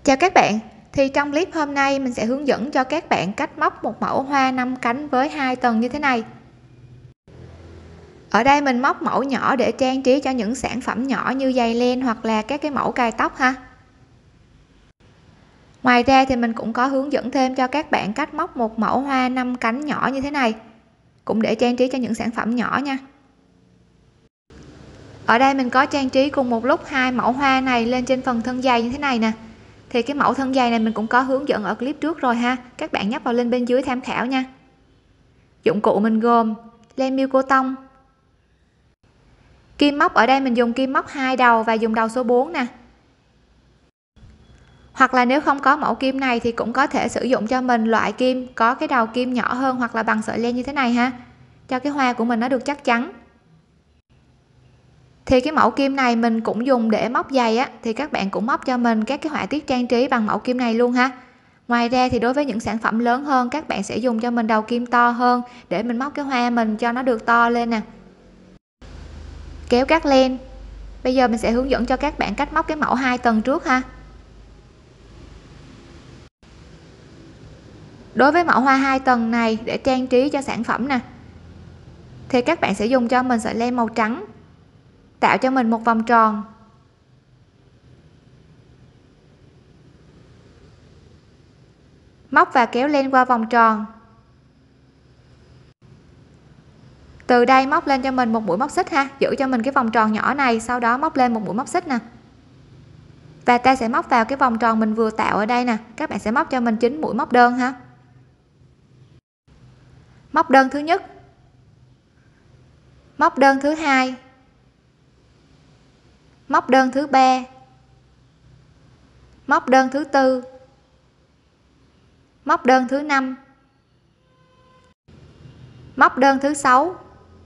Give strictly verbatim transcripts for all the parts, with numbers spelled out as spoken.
Chào các bạn, thì trong clip hôm nay mình sẽ hướng dẫn cho các bạn cách móc một mẫu hoa năm cánh với hai tầng như thế này. Ở đây mình móc mẫu nhỏ để trang trí cho những sản phẩm nhỏ như giày len hoặc là các cái mẫu cài tóc ha. Ngoài ra thì mình cũng có hướng dẫn thêm cho các bạn cách móc một mẫu hoa năm cánh nhỏ như thế này, cũng để trang trí cho những sản phẩm nhỏ nha. Ở đây mình có trang trí cùng một lúc hai mẫu hoa này lên trên phần thân giày như thế này nè. Thì cái mẫu thân giày này mình cũng có hướng dẫn ở clip trước rồi ha, các bạn nhấp vào link bên dưới tham khảo nha. Dụng cụ mình gồm len miêu cô tông, kim móc, ở đây mình dùng kim móc hai đầu và dùng đầu số bốn nè. Hoặc là nếu không có mẫu kim này thì cũng có thể sử dụng cho mình loại kim có cái đầu kim nhỏ hơn hoặc là bằng sợi len như thế này ha, cho cái hoa của mình nó được chắc chắn. Thì cái mẫu kim này mình cũng dùng để móc giày á, thì các bạn cũng móc cho mình các cái họa tiết trang trí bằng mẫu kim này luôn ha. Ngoài ra thì đối với những sản phẩm lớn hơn, các bạn sẽ dùng cho mình đầu kim to hơn để mình móc cái hoa mình cho nó được to lên nè. Kéo cắt len, bây giờ mình sẽ hướng dẫn cho các bạn cách móc cái mẫu hai tầng trước ha. Đối với mẫu hoa hai tầng này để trang trí cho sản phẩm nè, thì các bạn sẽ dùng cho mình sợi len màu trắng, tạo cho mình một vòng tròn, móc và kéo len qua vòng tròn. Từ đây móc lên cho mình một mũi móc xích ha, giữ cho mình cái vòng tròn nhỏ này, sau đó móc lên một mũi móc xích nè. Và ta sẽ móc vào cái vòng tròn mình vừa tạo ở đây nè, các bạn sẽ móc cho mình chín mũi móc đơn ha. Móc đơn thứ nhất, móc đơn thứ hai, móc đơn thứ ba, móc đơn thứ tư, móc đơn thứ năm, móc đơn thứ sáu,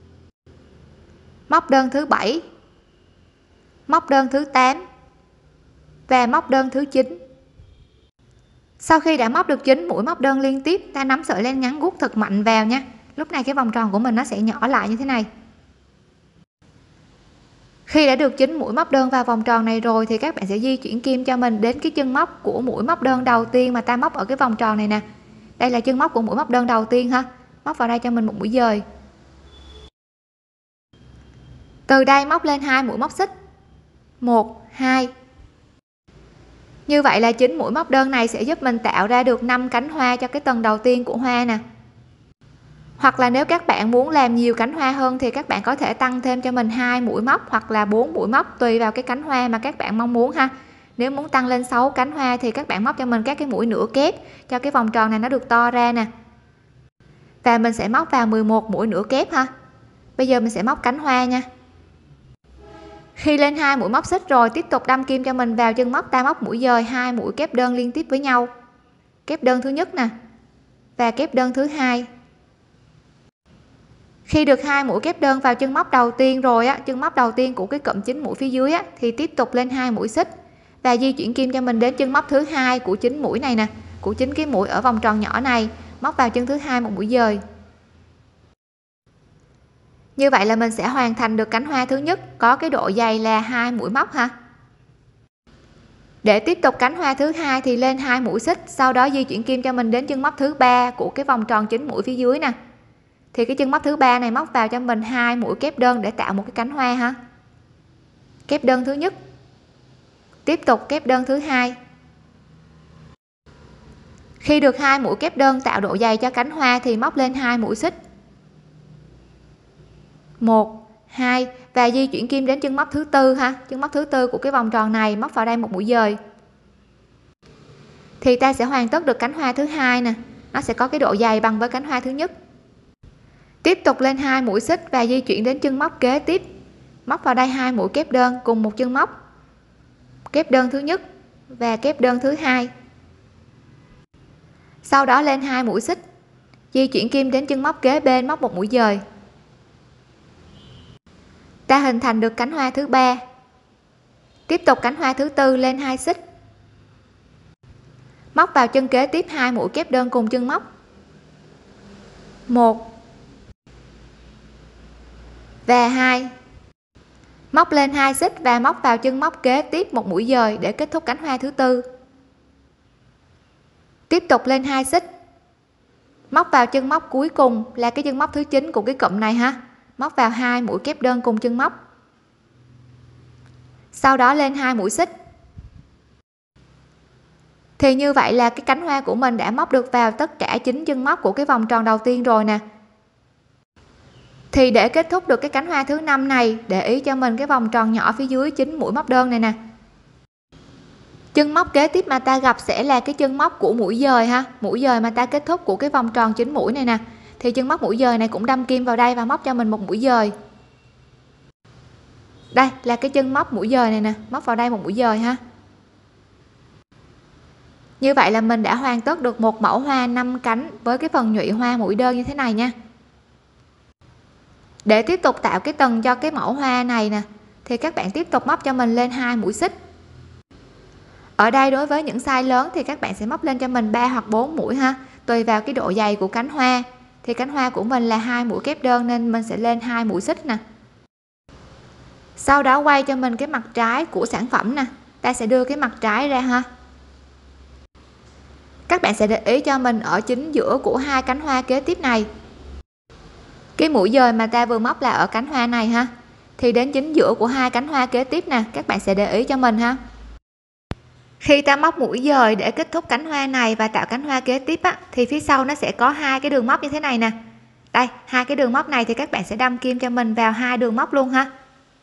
móc đơn thứ bảy, móc đơn thứ tám và móc đơn thứ chín. Sau khi đã móc được chín mũi móc đơn liên tiếp, ta nắm sợi len ngắn guốc thật mạnh vào nha. Lúc này cái vòng tròn của mình nó sẽ nhỏ lại như thế này. Khi đã được chín mũi móc đơn vào vòng tròn này rồi thì các bạn sẽ di chuyển kim cho mình đến cái chân móc của mũi móc đơn đầu tiên mà ta móc ở cái vòng tròn này nè. Đây là chân móc của mũi móc đơn đầu tiên ha. Móc vào đây cho mình một mũi dời. Từ đây móc lên hai mũi móc xích. một, hai. Như vậy là chín mũi móc đơn này sẽ giúp mình tạo ra được năm cánh hoa cho cái tầng đầu tiên của hoa nè. Hoặc là nếu các bạn muốn làm nhiều cánh hoa hơn thì các bạn có thể tăng thêm cho mình hai mũi móc hoặc là bốn mũi móc tùy vào cái cánh hoa mà các bạn mong muốn ha. Nếu muốn tăng lên sáu cánh hoa thì các bạn móc cho mình các cái mũi nửa kép cho cái vòng tròn này nó được to ra nè. Và mình sẽ móc vào mười một mũi nửa kép ha. Bây giờ mình sẽ móc cánh hoa nha. Khi lên hai mũi móc xích rồi, tiếp tục đâm kim cho mình vào chân móc, ta móc mũi dời hai mũi kép đơn liên tiếp với nhau. Kép đơn thứ nhất nè và kép đơn thứ hai. Khi được hai mũi kép đơn vào chân móc đầu tiên rồi á, chân móc đầu tiên của cái cụm chín mũi phía dưới á, thì tiếp tục lên hai mũi xích và di chuyển kim cho mình đến chân móc thứ hai của chín mũi này nè, của chín cái mũi ở vòng tròn nhỏ này, móc vào chân thứ hai một mũi dời. Như vậy là mình sẽ hoàn thành được cánh hoa thứ nhất có cái độ dày là hai mũi móc ha. Để tiếp tục cánh hoa thứ hai thì lên hai mũi xích, sau đó di chuyển kim cho mình đến chân móc thứ ba của cái vòng tròn chín mũi phía dưới nè. Thì cái chân móc thứ ba này móc vào cho mình hai mũi kép đơn để tạo một cái cánh hoa ha. Kép đơn thứ nhất. Tiếp tục kép đơn thứ hai. Khi được hai mũi kép đơn tạo độ dày cho cánh hoa thì móc lên hai mũi xích. một, hai và di chuyển kim đến chân móc thứ tư ha, chân móc thứ tư của cái vòng tròn này, móc vào đây một mũi dời. Thì ta sẽ hoàn tất được cánh hoa thứ hai nè, nó sẽ có cái độ dày bằng với cánh hoa thứ nhất. Tiếp tục lên hai mũi xích và di chuyển đến chân móc kế tiếp, móc vào đây hai mũi kép đơn cùng một chân móc. Kép đơn thứ nhất và kép đơn thứ hai. Sau đó lên hai mũi xích, di chuyển kim đến chân móc kế bên, móc một mũi dời. Ta hình thành được cánh hoa thứ ba. Tiếp tục cánh hoa thứ tư lên hai xích. Móc vào chân kế tiếp hai mũi kép đơn cùng chân móc. một và hai. Móc lên hai xích và móc vào chân móc kế tiếp một mũi dời để kết thúc cánh hoa thứ tư. Tiếp tục lên hai xích, móc vào chân móc cuối cùng là cái chân móc thứ chín của cái cụm này ha, móc vào hai mũi kép đơn cùng chân móc, sau đó lên hai mũi xích. Thì như vậy là cái cánh hoa của mình đã móc được vào tất cả chín chân móc của cái vòng tròn đầu tiên rồi nè. Thì để kết thúc được cái cánh hoa thứ năm này, để ý cho mình cái vòng tròn nhỏ phía dưới chín mũi móc đơn này nè. Chân móc kế tiếp mà ta gặp sẽ là cái chân móc của mũi dời ha, mũi dời mà ta kết thúc của cái vòng tròn chín mũi này nè. Thì chân móc mũi dời này cũng đâm kim vào đây và móc cho mình một mũi dời. Đây là cái chân móc mũi dời này nè, móc vào đây một mũi dời ha. Như vậy là mình đã hoàn tất được một mẫu hoa năm cánh với cái phần nhụy hoa mũi đơn như thế này nha. Để tiếp tục tạo cái tầng cho cái mẫu hoa này nè, thì các bạn tiếp tục móc cho mình lên hai mũi xích. Ở đây đối với những size lớn thì các bạn sẽ móc lên cho mình ba hoặc bốn mũi ha, tùy vào cái độ dày của cánh hoa. Thì cánh hoa của mình là hai mũi kép đơn nên mình sẽ lên hai mũi xích nè. Sau đó quay cho mình cái mặt trái của sản phẩm nè, ta sẽ đưa cái mặt trái ra ha. Các bạn sẽ để ý cho mình ở chính giữa của hai cánh hoa kế tiếp này, cái mũi dời mà ta vừa móc là ở cánh hoa này ha, thì đến chính giữa của hai cánh hoa kế tiếp nè, các bạn sẽ để ý cho mình ha. Khi ta móc mũi dời để kết thúc cánh hoa này và tạo cánh hoa kế tiếp á, thì phía sau nó sẽ có hai cái đường móc như thế này nè. Đây, hai cái đường móc này thì các bạn sẽ đâm kim cho mình vào hai đường móc luôn ha.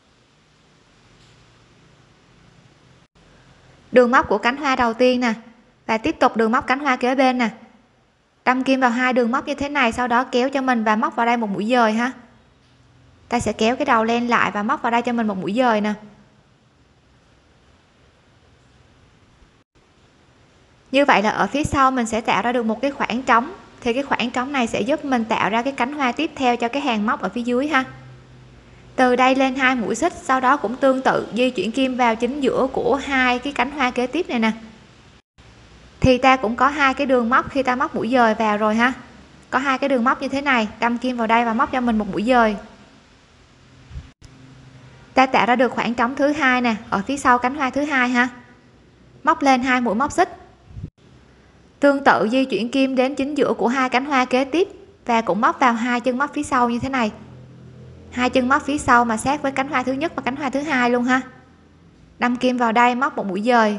Đường móc của cánh hoa đầu tiên nè, và tiếp tục đường móc cánh hoa kế bên nè. Đâm kim vào hai đường móc như thế này, sau đó kéo cho mình và móc vào đây một mũi dời ha. Ta sẽ kéo cái đầu len lại và móc vào đây cho mình một mũi dời nè. Như vậy là ở phía sau mình sẽ tạo ra được một cái khoảng trống, thì cái khoảng trống này sẽ giúp mình tạo ra cái cánh hoa tiếp theo cho cái hàng móc ở phía dưới ha. Từ đây lên hai mũi xích, sau đó cũng tương tự di chuyển kim vào chính giữa của hai cái cánh hoa kế tiếp này nè. Thì ta cũng có hai cái đường móc khi ta móc mũi dời vào rồi ha, có hai cái đường móc như thế này, đâm kim vào đây và móc cho mình một mũi dời. Ta tạo ra được khoảng trống thứ hai nè, ở phía sau cánh hoa thứ hai ha, móc lên hai mũi móc xích, tương tự di chuyển kim đến chính giữa của hai cánh hoa kế tiếp và cũng móc vào hai chân móc phía sau như thế này, hai chân móc phía sau mà sát với cánh hoa thứ nhất và cánh hoa thứ hai luôn ha. Đâm kim vào đây, móc một mũi dời,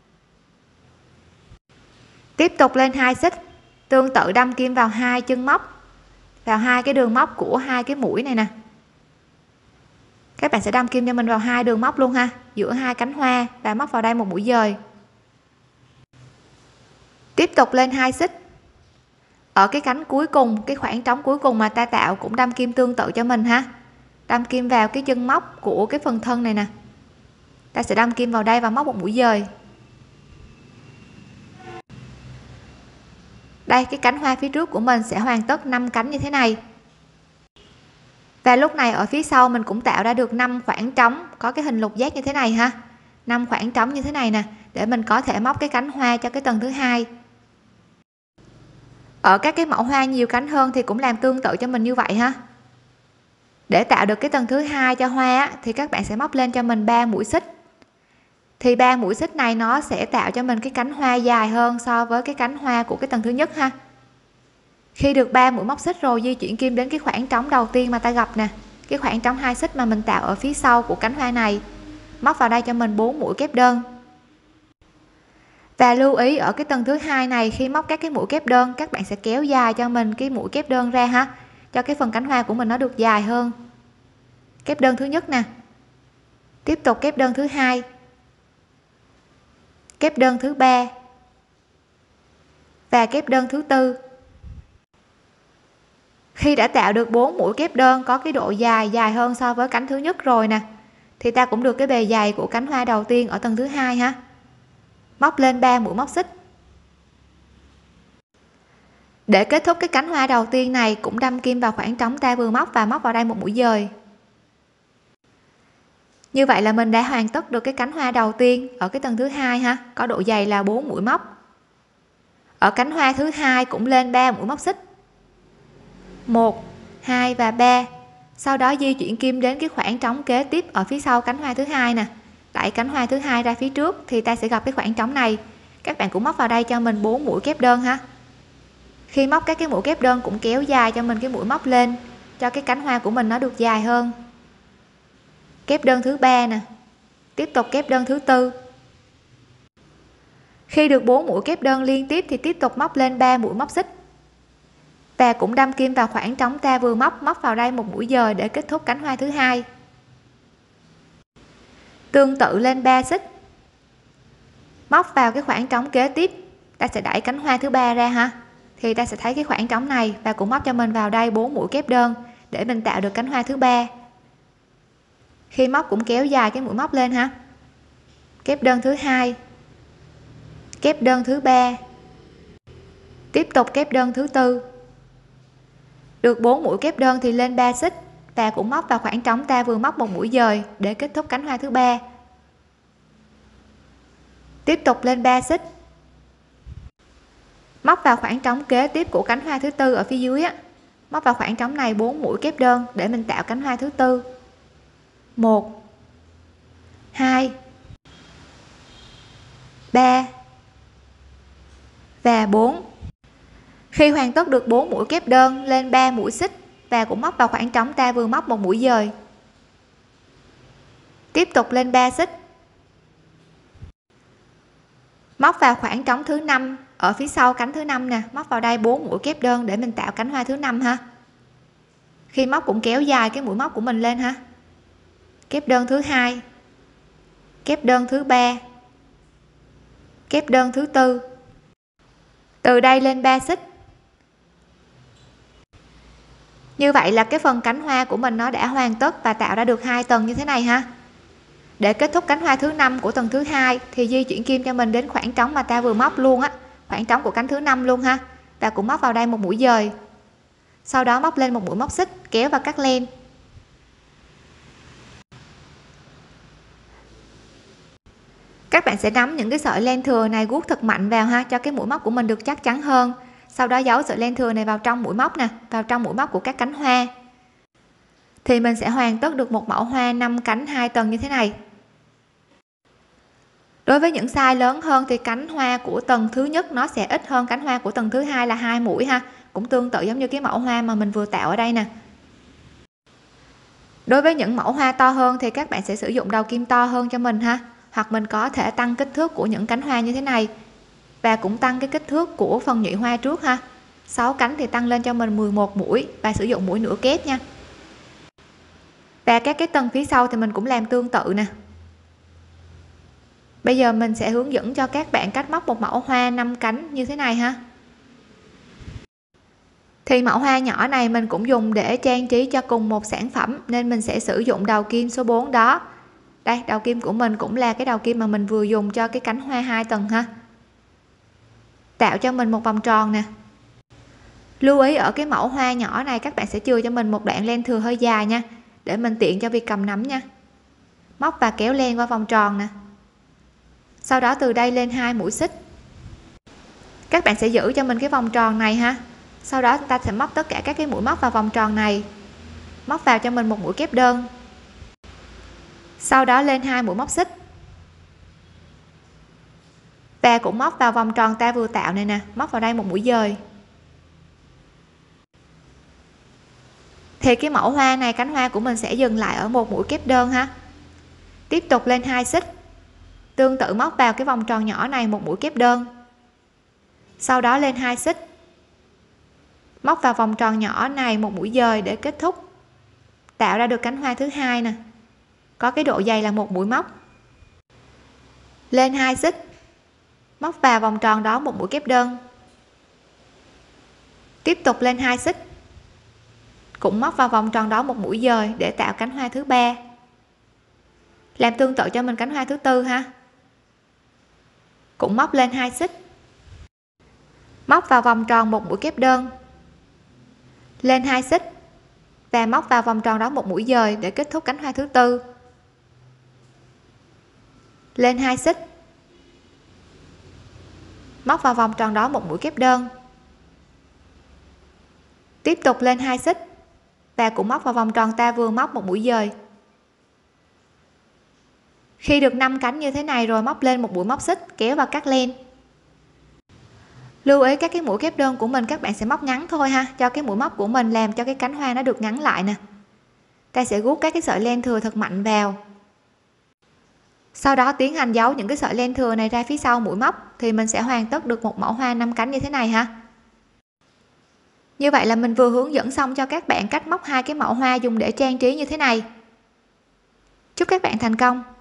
tiếp tục lên hai xích, tương tự đâm kim vào hai chân móc, vào hai cái đường móc của hai cái mũi này nè. Các bạn sẽ đâm kim cho mình vào hai đường móc luôn ha, giữa hai cánh hoa và móc vào đây một mũi dời. Tiếp tục lên hai xích, ở cái cánh cuối cùng, cái khoảng trống cuối cùng mà ta tạo cũng đâm kim tương tự cho mình ha, đâm kim vào cái chân móc của cái phần thân này nè. Ta sẽ đâm kim vào đây và móc một mũi dời. Đây, cái cánh hoa phía trước của mình sẽ hoàn tất năm cánh như thế này. Và lúc này ở phía sau mình cũng tạo ra được năm khoảng trống có cái hình lục giác như thế này ha, năm khoảng trống như thế này nè, để mình có thể móc cái cánh hoa cho cái tầng thứ hai. Ở các cái mẫu hoa nhiều cánh hơn thì cũng làm tương tự cho mình như vậy ha. Để tạo được cái tầng thứ hai cho hoa thì các bạn sẽ móc lên cho mình ba mũi xích. Thì ba mũi xích này nó sẽ tạo cho mình cái cánh hoa dài hơn so với cái cánh hoa của cái tầng thứ nhất ha. Khi được ba mũi móc xích rồi, di chuyển kim đến cái khoảng trống đầu tiên mà ta gặp nè, cái khoảng trống hai xích mà mình tạo ở phía sau của cánh hoa này, móc vào đây cho mình bốn mũi kép đơn. Và lưu ý ở cái tầng thứ hai này, khi móc các cái mũi kép đơn các bạn sẽ kéo dài cho mình cái mũi kép đơn ra ha, cho cái phần cánh hoa của mình nó được dài hơn. Kép đơn thứ nhất nè, tiếp tục kép đơn thứ hai, kép đơn thứ ba và kép đơn thứ tư. Khi đã tạo được bốn mũi kép đơn có cái độ dài dài hơn so với cánh thứ nhất rồi nè, thì ta cũng được cái bề dày của cánh hoa đầu tiên ở tầng thứ hai ha. Móc lên ba mũi móc xích. Để kết thúc cái cánh hoa đầu tiên này cũng đâm kim vào khoảng trống ta vừa móc và móc vào đây một mũi dời. Như vậy là mình đã hoàn tất được cái cánh hoa đầu tiên ở cái tầng thứ hai ha, có độ dày là bốn mũi móc. Ở cánh hoa thứ hai cũng lên ba mũi móc xích, một, hai và ba. Sau đó di chuyển kim đến cái khoảng trống kế tiếp ở phía sau cánh hoa thứ hai nè, đẩy cánh hoa thứ hai ra phía trước thì ta sẽ gặp cái khoảng trống này. Các bạn cũng móc vào đây cho mình bốn mũi kép đơn ha. Khi móc các cái mũi kép đơn cũng kéo dài cho mình cái mũi móc lên cho cái cánh hoa của mình nó được dài hơn. Kép đơn thứ ba nè, tiếp tục kép đơn thứ tư. Khi được bốn mũi kép đơn liên tiếp thì tiếp tục móc lên ba mũi móc xích và cũng đâm kim vào khoảng trống ta vừa móc, móc vào đây một mũi dời để kết thúc cánh hoa thứ hai. Tương tự lên ba xích, móc vào cái khoảng trống kế tiếp, ta sẽ đẩy cánh hoa thứ ba ra ha, thì ta sẽ thấy cái khoảng trống này và cũng móc cho mình vào đây bốn mũi kép đơn để mình tạo được cánh hoa thứ ba. Khi móc cũng kéo dài cái mũi móc lên ha, kép đơn thứ hai, kép đơn thứ ba, tiếp tục kép đơn thứ tư. Được bốn mũi kép đơn thì lên ba xích và cũng móc vào khoảng trống ta vừa móc một mũi dời để kết thúc cánh hoa thứ ba. Tiếp tục lên ba xích, móc vào khoảng trống kế tiếp của cánh hoa thứ tư ở phía dưới á, móc vào khoảng trống này bốn mũi kép đơn để mình tạo cánh hoa thứ tư. một hai ba và bốn. Khi hoàn tất được bốn mũi kép đơn, lên ba mũi xích và cũng móc vào khoảng trống ta vừa móc một mũi dời. Tiếp tục lên ba xích, móc vào khoảng trống thứ năm ở phía sau cánh thứ năm nè, móc vào đây bốn mũi kép đơn để mình tạo cánh hoa thứ năm ha. Khi móc cũng kéo dài cái mũi móc của mình lên ha. Kép đơn thứ hai, kép đơn thứ ba, kép đơn thứ tư. Từ đây lên ba xích. Như vậy là cái phần cánh hoa của mình nó đã hoàn tất và tạo ra được hai tầng như thế này ha. Để kết thúc cánh hoa thứ năm của tầng thứ hai thì di chuyển kim cho mình đến khoảng trống mà ta vừa móc luôn á, khoảng trống của cánh thứ năm luôn ha, và cũng móc vào đây một mũi dời. Sau đó móc lên một mũi móc xích, kéo và cắt len. Các bạn sẽ nắm những cái sợi len thừa này guốc thật mạnh vào ha, cho cái mũi móc của mình được chắc chắn hơn. Sau đó giấu sợi len thừa này vào trong mũi móc nè, vào trong mũi móc của các cánh hoa. Thì mình sẽ hoàn tất được một mẫu hoa năm cánh hai tầng như thế này. Đối với những size lớn hơn thì cánh hoa của tầng thứ nhất nó sẽ ít hơn cánh hoa của tầng thứ hai là hai mũi ha, cũng tương tự giống như cái mẫu hoa mà mình vừa tạo ở đây nè. Đối với những mẫu hoa to hơn thì các bạn sẽ sử dụng đầu kim to hơn cho mình ha, hoặc mình có thể tăng kích thước của những cánh hoa như thế này và cũng tăng cái kích thước của phần nhụy hoa trước ha. sáu cánh thì tăng lên cho mình mười một mũi và sử dụng mũi nửa kép nha. Và các cái tầng phía sau thì mình cũng làm tương tự nè. Bây giờ mình sẽ hướng dẫn cho các bạn cách móc một mẫu hoa năm cánh như thế này ha. Thì mẫu hoa nhỏ này mình cũng dùng để trang trí cho cùng một sản phẩm nên mình sẽ sử dụng đầu kim số bốn đó. Đây, đầu kim của mình cũng là cái đầu kim mà mình vừa dùng cho cái cánh hoa hai tầng ha. Tạo cho mình một vòng tròn nè. Lưu ý ở cái mẫu hoa nhỏ này các bạn sẽ chừa cho mình một đoạn len thừa hơi dài nha, để mình tiện cho việc cầm nắm nha. Móc và kéo len qua vòng tròn nè. Sau đó từ đây lên hai mũi xích. Các bạn sẽ giữ cho mình cái vòng tròn này ha. Sau đó ta sẽ móc tất cả các cái mũi móc vào vòng tròn này. Móc vào cho mình một mũi kép đơn. Sau đó lên hai mũi móc xích. Và cũng móc vào vòng tròn ta vừa tạo này nè, móc vào đây một mũi dời. Thì cái mẫu hoa này cánh hoa của mình sẽ dừng lại ở một mũi kép đơn ha. Tiếp tục lên hai xích. Tương tự móc vào cái vòng tròn nhỏ này một mũi kép đơn. Sau đó lên hai xích. Móc vào vòng tròn nhỏ này một mũi dời để kết thúc. Tạo ra được cánh hoa thứ hai nè. Có cái độ dày là một mũi móc. Lên hai xích. Móc vào vòng tròn đó một mũi kép đơn. Tiếp tục lên hai xích. Cũng móc vào vòng tròn đó một mũi dời để tạo cánh hoa thứ ba. Làm tương tự cho mình cánh hoa thứ tư ha. Cũng móc lên hai xích. Móc vào vòng tròn một mũi kép đơn. Lên hai xích và móc vào vòng tròn đó một mũi dời để kết thúc cánh hoa thứ tư. Lên hai xích. Móc vào vòng tròn đó một mũi kép đơn. Tiếp tục lên hai xích và cũng móc vào vòng tròn ta vừa móc một mũi dời. Khi được năm cánh như thế này rồi móc lên một mũi móc xích, kéo và cắt len. Lưu ý các cái mũi kép đơn của mình các bạn sẽ móc ngắn thôi ha, cho cái mũi móc của mình làm cho cái cánh hoa nó được ngắn lại nè. Ta sẽ guốc các cái sợi len thừa thật mạnh vào, sau đó tiến hành giấu những cái sợi len thừa này ra phía sau mũi móc thì mình sẽ hoàn tất được một mẫu hoa năm cánh như thế này ha. Như vậy là mình vừa hướng dẫn xong cho các bạn cách móc hai cái mẫu hoa dùng để trang trí như thế này. Chúc các bạn thành công.